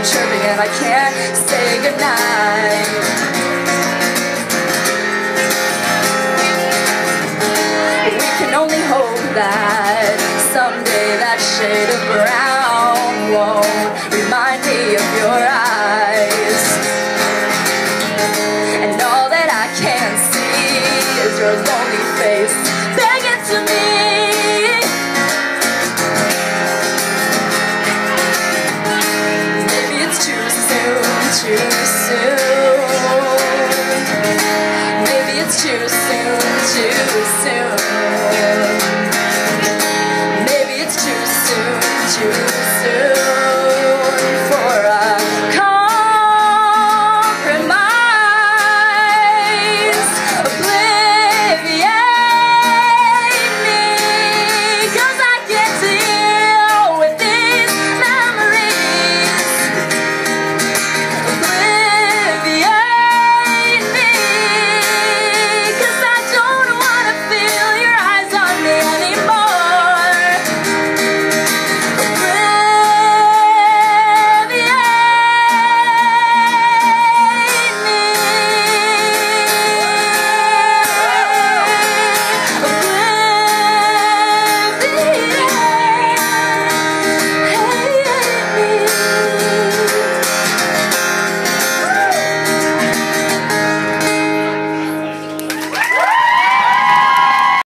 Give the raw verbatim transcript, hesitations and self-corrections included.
chirping and I can't say goodnight. We can only hope that someday that shade of brown won't remind me of your eyes. And all that I can see is your lonely face begging to me.